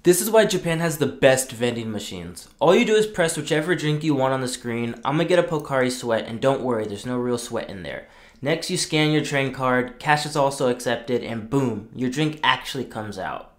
This is why Japan has the best vending machines. All you do is press whichever drink you want on the screen. I'm gonna get a Pocari Sweat, and don't worry, there's no real sweat in there. Next, you scan your train card, cash is also accepted, and boom, your drink actually comes out.